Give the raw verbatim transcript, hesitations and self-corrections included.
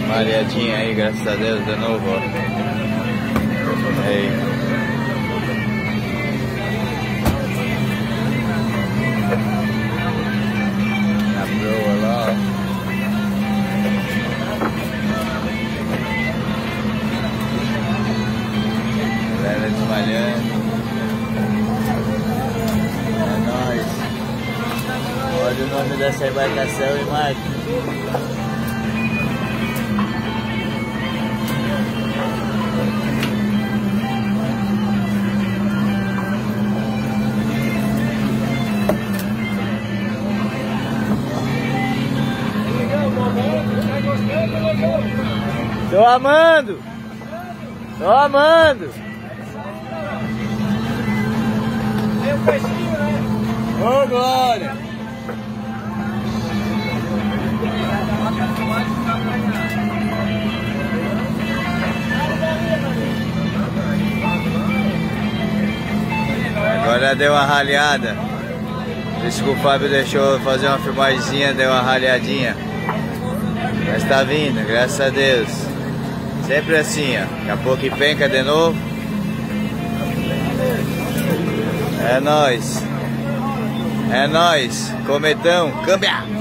Mareadinha aí, graças a Deus, de novo, ó. Aí. Na proa lá, ó. Galera desmalhando. É nóis. Olha o nome dessa embarcação e marca. Tô amando! Tô amando! Tem um peixinho, né? Ô, glória! Agora deu uma ralhada. Isso que o Fábio deixou fazer uma filmagemzinha, deu uma ralhadinha. Mas tá vindo, graças a Deus. Sempre assim, ó. Daqui a pouco penca de novo. É nóis. É nóis. Cometão. Câmbia!